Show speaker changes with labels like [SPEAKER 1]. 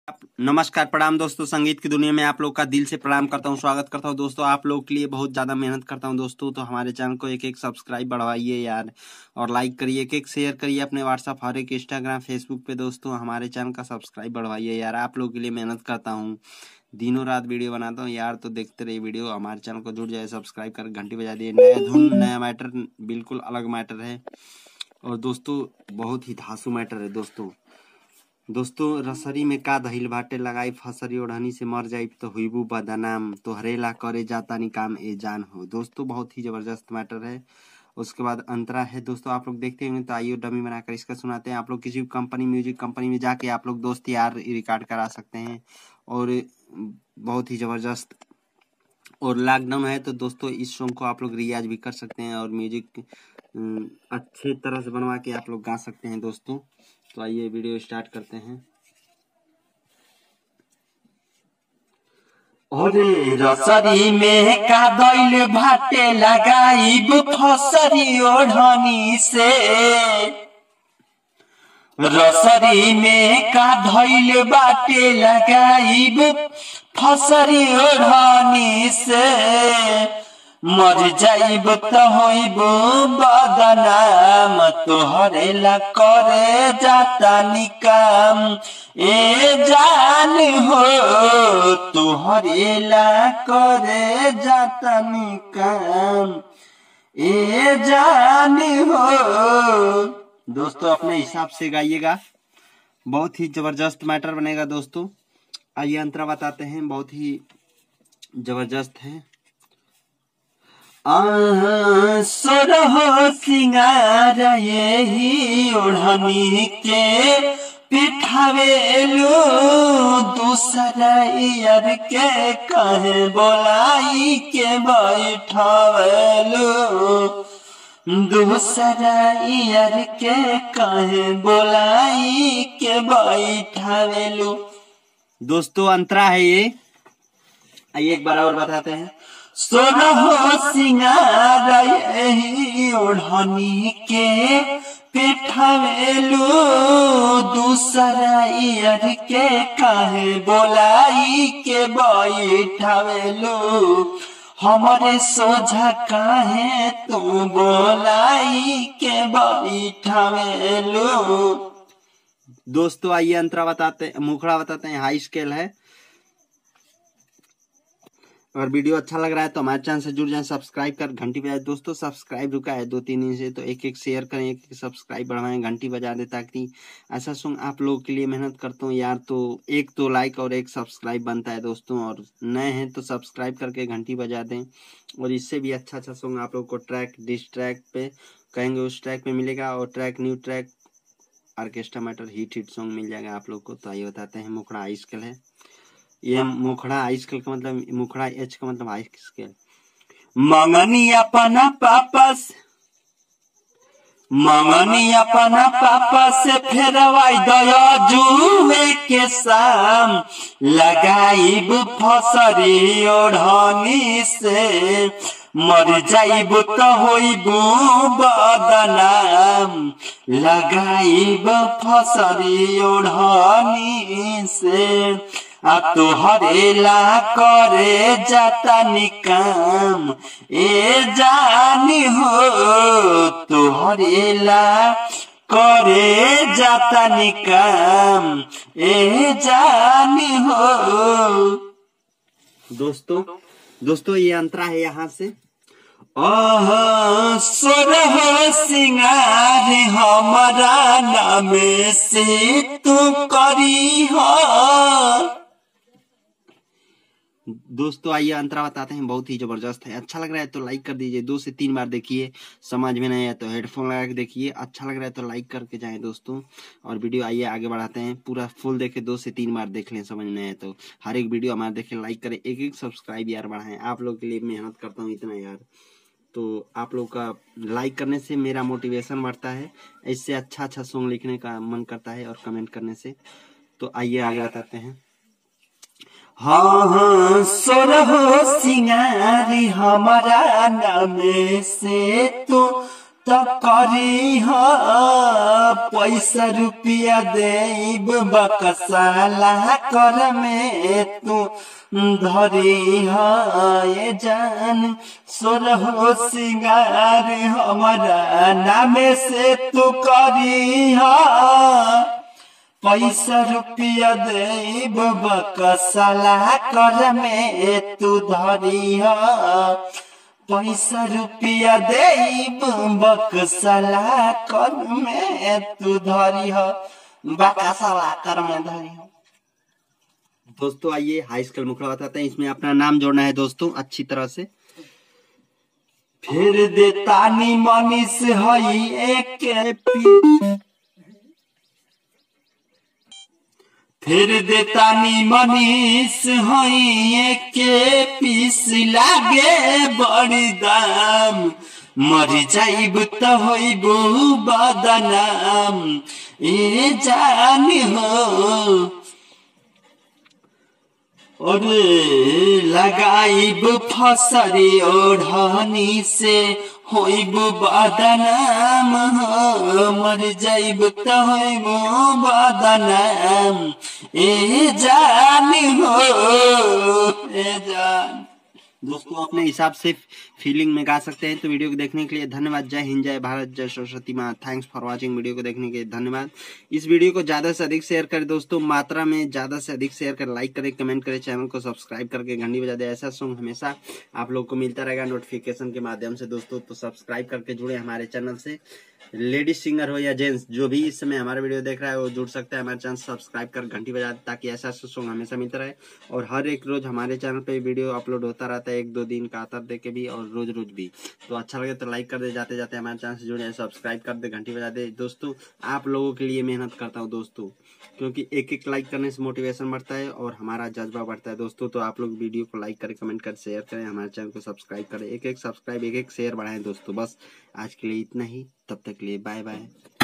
[SPEAKER 1] नमस्कार, प्रणाम दोस्तों। संगीत की दुनिया में आप लोग का दिल से प्रणाम करता हूं, स्वागत करता हूं दोस्तों। आप लोग के लिए बहुत ज़्यादा मेहनत करता हूं दोस्तों, तो हमारे चैनल को एक एक सब्सक्राइब बढ़वाइए यार, और लाइक करिए, एक एक शेयर करिए अपने व्हाट्सअप, हर एक इंस्टाग्राम, फेसबुक पे दोस्तों। हमारे चैनल का सब्सक्राइब बढ़वाइए यार, आप लोग के लिए मेहनत करता हूँ, दिनों रात वीडियो बनाता हूँ यार, तो देखते रहिए वीडियो। हमारे चैनल को जुड़ जाए, सब्सक्राइब कर घंटी बजा दिए। नया धुन, नया मैटर, बिल्कुल अलग मैटर है, और दोस्तों बहुत ही धांसू मैटर है दोस्तों। रसरी में का दहिल बाटे लगाई, फसरी ओढ़नी से मर जाई तो हुईबू बदनाम, तो हरेला करे जाता नी काम ए जान हो। दोस्तों बहुत ही जबरदस्त मैटर है। उसके बाद अंतरा है दोस्तों, आप लोग देखते होंगे, तो आइए डमी बनाकर इसका सुनाते हैं। आप लोग किसी कंपनी, म्यूजिक कंपनी में जाके आप लोग दोस्त यार रिकॉर्ड करा सकते हैं, और बहुत ही जबरदस्त। और लॉकडाउन है तो दोस्तों इस सॉन्ग को आप लोग रियाज भी कर सकते हैं, और म्यूजिक अच्छे तरह से बनवा के आप लोग गा सकते हैं दोस्तों। तो आइए वीडियो स्टार्ट करते हैं।
[SPEAKER 2] ओरे रसरी में का दैल भाटे लगाइब फसरी ओढ़नी से, रसरी में का धैल बाटे लगाइब फसरी ओढ़नी से, मर जाइब तो होइब बदनाम, तोहरे ला करे जाता निकाम ए जान हो, तोहरे ला करे जाता निकाम ए जान हो।
[SPEAKER 1] दोस्तों अपने हिसाब से गाइएगा, बहुत ही जबरदस्त मैटर बनेगा दोस्तों। आइए अंतरा बताते हैं, बहुत ही जबरदस्त है।
[SPEAKER 2] सोरहो सिंगार यही ओढ़नी के पिठावेलू, दूसरा यार के कहे बोलाई के बैठावेलू, दूसरा यार के कहे बोलाई के बैठावेलू।
[SPEAKER 1] दोस्तों अंतरा है ये। आइए एक बार और बताते हैं।
[SPEAKER 2] सोरहो सिंगार यही ओढ़नी के पिठावेलू, दूसरा यार के काहे बोलाई के बैठावेलू, हमारे सोझा काहे तू बोलाई के बैठावेलू।
[SPEAKER 1] दोस्तों आइए अंतरा बताते, मुखड़ा बताते हैं, हाई स्केल है। अगर वीडियो अच्छा लग रहा है तो हमारे चैनल से जुड़ जाएं, सब्सक्राइब कर घंटी बजाए। दोस्तों सब्सक्राइब रुका है 2-3 दिन से, तो एक एक शेयर करें, एक एक सब्सक्राइब बढ़ाएं, घंटी बजा दें, ताकि ऐसा सॉन्ग आप लोगों के लिए मेहनत करता हूँ यार, तो एक तो लाइक और एक सब्सक्राइब बनता है दोस्तों। और नए हैं तो सब्सक्राइब करके घंटी बजा दें, और इससे भी अच्छा अच्छा सॉन्ग आप लोग को ट्रैक, डिस ट्रैक पे कहेंगे उस ट्रैक पे मिलेगा, और track, new track, orchestra matter, hit song मिल जाएगा आप लोग को। तो आइए बताते हैं। मुखड़ा हाई स्केल है। ये मुखड़ा हाई स्केल का मतलब, मुखड़ा एच का मतलब हाई स्केल।
[SPEAKER 2] मंगनी अपना पापा से, मंगनी अपना पापा से फेरवाई दया जुए के शाम, लगाइब फसरी ओढ़नी से, मर जाइब तो होइब बदनाम, लगाइब फसरी ओढ़नी से, आ तोहरे ला करे जाता निकाम ए जानी हो, तोहरे ला करे जाता निकाम ए जानी हो।
[SPEAKER 1] दोस्तों ये अंतरा है यहाँ से।
[SPEAKER 2] सोरहो सिंगार हमारा नाम से तू करी हो।
[SPEAKER 1] दोस्तों आइए अंतरा बताते हैं, बहुत ही जबरदस्त है। अच्छा लग रहा है तो लाइक कर दीजिए, 2 से 3 बार देखिए, समझ में नहीं आया तो हेडफोन लगा के देखिए, अच्छा लग रहा है तो लाइक करके जाएं दोस्तों। और वीडियो आइए आगे बढ़ाते हैं, पूरा फुल देखे, 2 से 3 बार देख लें, समझ में आया तो हर एक वीडियो हमारे देखें, लाइक करें, एक एक सब्सक्राइब यार बढ़ाएं। आप लोग के लिए मेहनत करता हूँ इतना यार, तो आप लोग का लाइक करने से मेरा मोटिवेशन बढ़ता है, इससे अच्छा अच्छा सॉन्ग लिखने का मन करता है, और कमेंट करने से। तो आइए आगे बताते हैं।
[SPEAKER 2] हाँ हाँ सोरहो सिंगारी हमारा नाम से तू तो करी हो पैसा रुपया देब बकसाला कर में तू धरी हो ये जान सोरहो सिंगार हमारा नामे से तू करी हो पैसा रुपया देब बकसाला कर में तू धरी हो पैसा रुपया देब बकसाला कर में तू धरी हो बकसाला कर में धरी हो।
[SPEAKER 1] दोस्तों आइए हाई स्कूल मुखड़ा बताते हैं। इसमें अपना नाम जोड़ना है दोस्तों अच्छी तरह से।
[SPEAKER 2] फिर देतानी मनीष हई एक फिर देतानी मनीष हई के पीस लागे बड़ी दाम मर जाइब तो होइबू बदनाम ए जान हो और लगाइब फसरी ओढ़नी से होइब बदनाम हो मर जाइब तो होइब बदनाम ए जान हो ए जान।
[SPEAKER 1] दोस्तों अपने हिसाब से फीलिंग में गा सकते हैं। तो वीडियो को देखने के लिए धन्यवाद। जय हिंद, जय भारत, जय सरस्वती माँ। Thanks for watching. वीडियो को देखने के लिए धन्यवाद। इस वीडियो को ज्यादा से अधिक शेयर करें दोस्तों, मात्रा में ज्यादा से अधिक शेयर करें, लाइक करें, कमेंट करें, चैनल को सब्सक्राइब करके घंटी बजा दे। ऐसा सॉन्ग हमेशा आप लोग को मिलता रहेगा नोटिफिकेशन के माध्यम से दोस्तों। तो सब्सक्राइब करके जुड़े हमारे चैनल से। लेडीज सिंगर हो या जेंट्स, जो भी इस समय हमारा वीडियो देख रहा है वो जुड़ सकता है हमारे चैनल सब्सक्राइब कर घंटी बजा दे, ताकि ऐसा सॉन्ग हमेशा मिलता रहे। और हर एक रोज हमारे चैनल पे वीडियो अपलोड होता रहता है, 1-2 दिन का आतर दे के भी और रोज रोज भी। तो अच्छा लगे तो लाइक कर दे, जाते जाते हमारे चैनल से जुड़े, सब्सक्राइब कर दे, घंटी बजा दे। दोस्तों आप लोगों के लिए मेहनत करता हूँ दोस्तों, क्योंकि एक लाइक करने से मोटिवेशन बढ़ता है और हमारा जज्बा बढ़ता है दोस्तों। तो आप लोग वीडियो को लाइक करें, कमेंट करें, शेयर करें, हमारे चैनल को सब्सक्राइब करें। एक सब्सक्राइब, एक शेयर बढ़ाएं दोस्तों। बस आज के लिए इतना ही, तब तक के लिए बाय बाय।